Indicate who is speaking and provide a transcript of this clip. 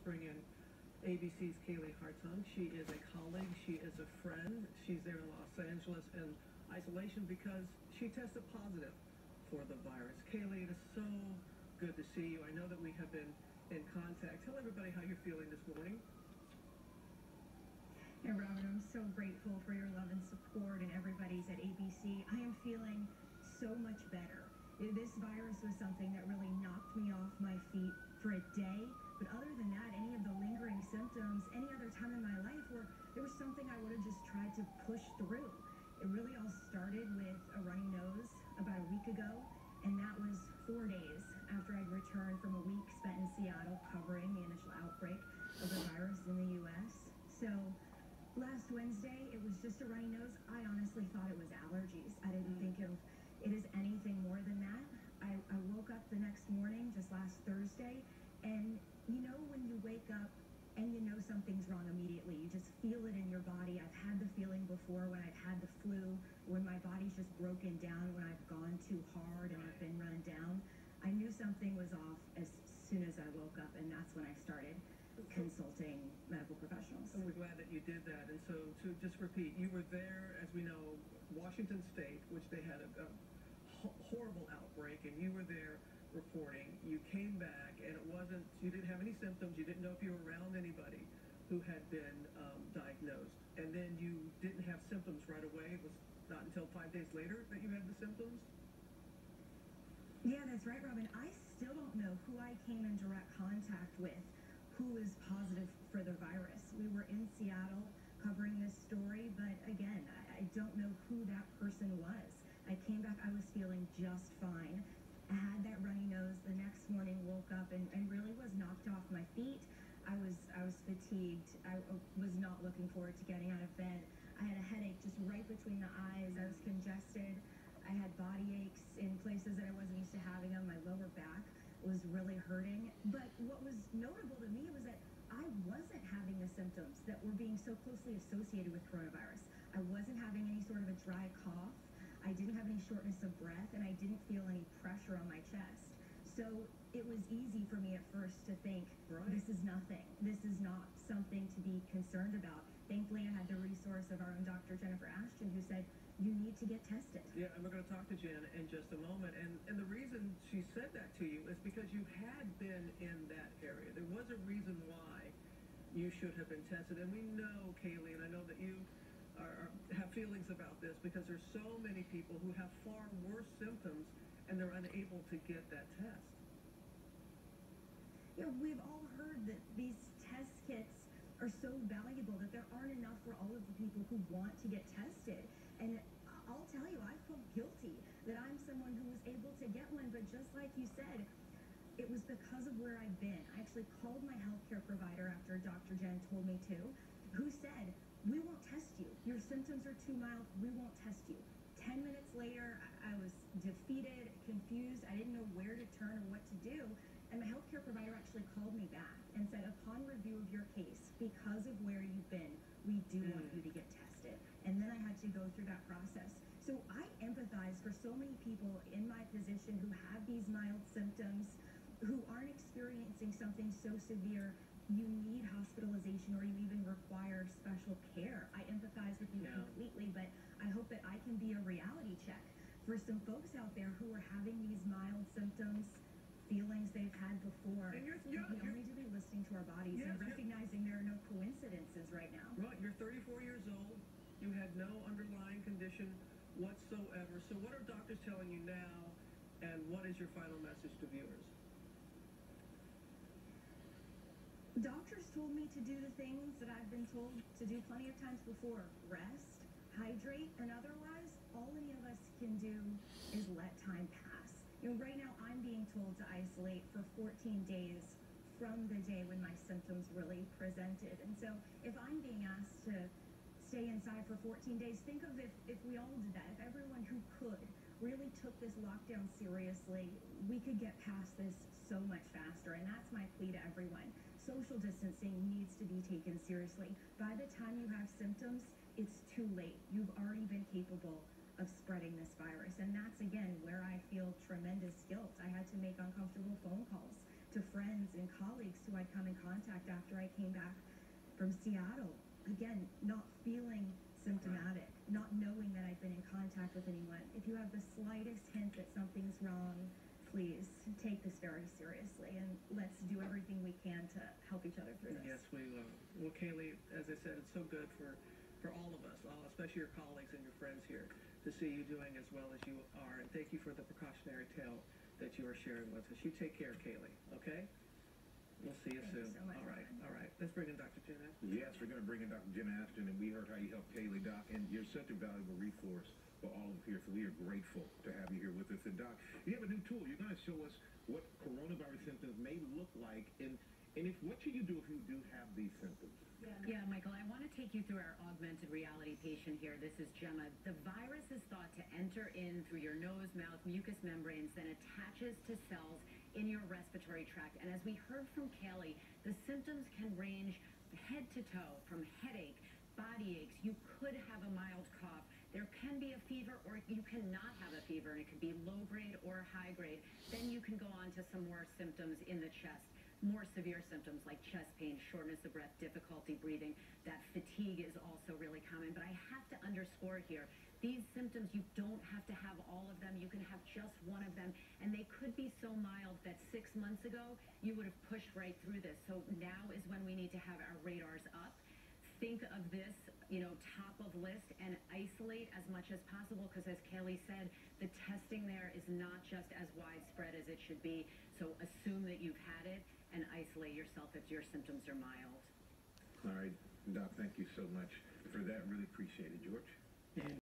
Speaker 1: bring in ABC's Kaylee Hartung. She is a colleague. She is a friend. She's there in Los Angeles in isolation because she tested positive for the virus. Kaylee, it is so good to see you. I know that we have been in contact. Tell everybody how you're feeling this morning.
Speaker 2: Hey, Robin, I'm so grateful for your love and support and everybody's at ABC. I am feeling so much better. This virus was something that really knocked me off my feet for a day. But other than that, any of the lingering symptoms, any other time in my life where there was something I would have just tried to push through. It really all started with a runny nose about a week ago, and that was 4 days after I'd returned from a week spent in Seattle covering the initial outbreak of the virus in the U.S. So last Wednesday, it was just a runny nose. I honestly thought it was allergies. I didn't think it is anything more than that. I woke up the next morning, just last Thursday, and you know when you wake up and you know something's wrong immediately, you just feel it in your body. I've had the feeling before when I've had the flu, when my body's just broken down, when I've gone too hard and I've been run down. I knew something was off as soon as I woke up, and that's when I started consulting medical professionals.
Speaker 1: And we're glad that you did that. And so to just repeat, you were there, as we know, Washington State, which they had a horrible outbreak, and you were there reporting. You came back, and you didn't have any symptoms. You didn't know if you were around anybody who had been diagnosed. And then you didn't have symptoms right away. It was not until 5 days later that you had the symptoms?
Speaker 2: Yeah, that's right, Robin. I still don't know who I came in direct contact with who is positive for the virus. We were in Seattle covering this story, but again, I don't know who that person was. I came back, I was feeling just fine. I had that runny nose the next morning, woke up and really was knocked off my feet. I was fatigued. I was not looking forward to getting out of bed. I had a headache just right between the eyes. I was congested. I had body aches in places that I wasn't used to having them. My lower back was really hurting. But what was notable to me was that I wasn't having the symptoms that were being so closely associated with coronavirus. I wasn't having any sort of a dry cough. I didn't have any shortness of breath, and I didn't feel any pressure on my chest. So it was easy for me at first to think, this is nothing. This is not something to be concerned about. Thankfully, I had the resource of our own Dr. Jennifer Ashton, who said, you need to get tested.
Speaker 1: Yeah, and we're going to talk to Jen in just a moment. And the reason she said that to you is because you had been in that area. There was a reason why you should have been tested. And we know, Kaylee, and I know that you have feelings about this because there's so many people who have far worse symptoms and they're unable to get that test.
Speaker 2: You know, we've all heard that these test kits are so valuable that there aren't enough for all of the people who want to get tested. And I'll tell you, I feel guilty that I'm someone who was able to get one, but just like you said, it was because of where I've been. I actually called my healthcare provider after Dr. Jen told me to, who said, we won't test you. Your symptoms are too mild. We won't test you. 10 minutes later, I was defeated, confused. I didn't know where to turn or what to do. And my healthcare provider actually called me back and said, upon review of your case, because of where you've been, we do want you to get tested. And then I had to go through that process. So I empathize for so many people in my position who have these mild symptoms, who aren't experiencing something so severe you need hospitalization or you even require special care. I empathize with you completely, but I hope that I can be a reality check for some folks out there who are having these mild symptoms, feelings they've had before.
Speaker 1: And
Speaker 2: we all need to be listening to our bodies and recognizing there are no coincidences right now.
Speaker 1: Right, you're 34 years old. You had no underlying condition whatsoever. So what are doctors telling you now, and what is your final message to viewers?
Speaker 2: Doctors told me to do the things that I've been told to do plenty of times before. Rest, hydrate, and otherwise, all any of us can do is let time pass. You know, right now I'm being told to isolate for 14 days from the day when my symptoms really presented. And so if I'm being asked to stay inside for 14 days, think of if we all did that. If everyone who could really took this lockdown seriously, we could get past this so much faster. And that's my plea to everyone. Social distancing needs to be taken seriously. By the time you have symptoms, it's too late. You've already been capable of spreading this virus. And that's, again, where I feel tremendous guilt. I had to make uncomfortable phone calls to to friends and colleagues who I'd come in contact after I came back from Seattle. Again, not feeling symptomatic, not knowing that I've been in contact with anyone. If you have the slightest hint that something's wrong, please take this very seriously, and let's do everything we can to help each other through this.
Speaker 1: Yes, we will. Well, Kaylee, as I said, it's so good for all of us, especially your colleagues and your friends here, to see you doing as well as you are. And thank you for the precautionary tale that you are sharing with us. You take care, Kaylee, okay? We'll see you soon.
Speaker 2: Thank you so much,
Speaker 1: All right,
Speaker 2: Ryan.
Speaker 1: all right. Let's bring in Dr. Jen Ashton.
Speaker 3: Yes, we're going to bring in Dr. Jen Ashton, and we heard how you helped Kaylee, Doc, and you're such a valuable resource for all of us here, so we are grateful to have you here with us. And Doc, you have a new tool. You're going to show us what coronavirus symptoms may look like, and what should you do if you do have these symptoms?
Speaker 4: Yeah, Michael, I want to take you through our augmented reality patient here. This is Gemma. The virus is thought to enter in through your nose, mouth, mucous membranes, then attaches to cells in your respiratory tract. And as we heard from Kaylee, the symptoms can range head to toe, from headache, body aches. You could have a mild cough. There can be a fever, or you cannot have a fever, and it could be low grade or high grade. Then you can go on to some more symptoms in the chest. More severe symptoms like chest pain, shortness of breath, difficulty breathing. That fatigue is also really common. But I have to underscore here, these symptoms, you don't have to have all of them. You can have just one of them. And they could be so mild that 6 months ago, you would have pushed right through this. So now is when we need to have our radars up. Think of this, top of list, and isolate as much as possible, because as Kaylee said, the testing there is not just as widespread as it should be. So assume that you've had it and isolate yourself if your symptoms are mild.
Speaker 3: All right, Doc, thank you so much for that. Really appreciate it, George.
Speaker 1: And